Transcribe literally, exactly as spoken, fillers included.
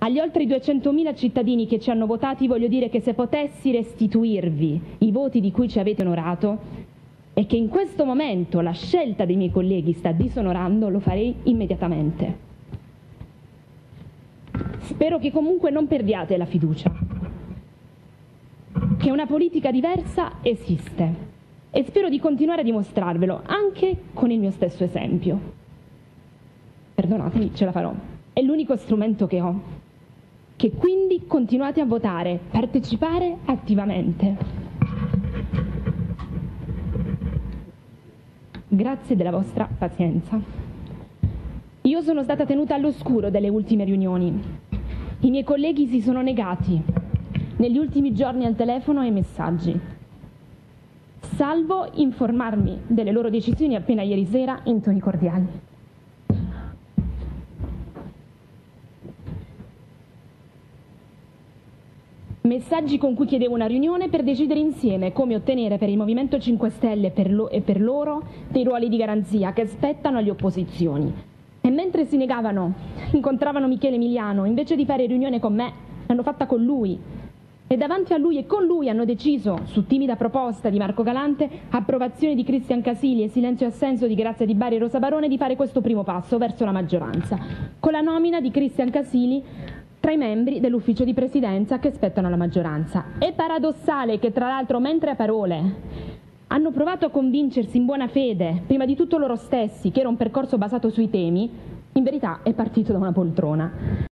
Agli oltre duecentomila cittadini che ci hanno votati voglio dire che se potessi restituirvi i voti di cui ci avete onorato e che in questo momento la scelta dei miei colleghi sta disonorando, lo farei immediatamente. Spero che comunque non perdiate la fiducia, che una politica diversa esiste e spero di continuare a dimostrarvelo anche con il mio stesso esempio. Perdonatemi, ce la farò. È l'unico strumento che ho. Che quindi continuate a votare, partecipare attivamente. Grazie della vostra pazienza. Io sono stata tenuta all'oscuro delle ultime riunioni. I miei colleghi si sono negati negli ultimi giorni al telefono e ai messaggi, salvo informarmi delle loro decisioni appena ieri sera in toni cordiali. Messaggi con cui chiedevo una riunione per decidere insieme come ottenere per il Movimento cinque Stelle per lo, e per loro dei ruoli di garanzia che spettano alle opposizioni. E mentre si negavano, incontravano Michele Emiliano, invece di fare riunione con me, l'hanno fatta con lui. E davanti a lui e con lui hanno deciso, su timida proposta di Marco Galante, approvazione di Cristian Casili e silenzio e assenso di Grazia Di Bari e Rosa Barone, di fare questo primo passo verso la maggioranza, con la nomina di Cristian Casili tra i membri dell'ufficio di presidenza che spettano alla maggioranza. È paradossale che, tra l'altro, mentre a parole hanno provato a convincersi in buona fede, prima di tutto loro stessi, che era un percorso basato sui temi, in verità è partito da una poltrona.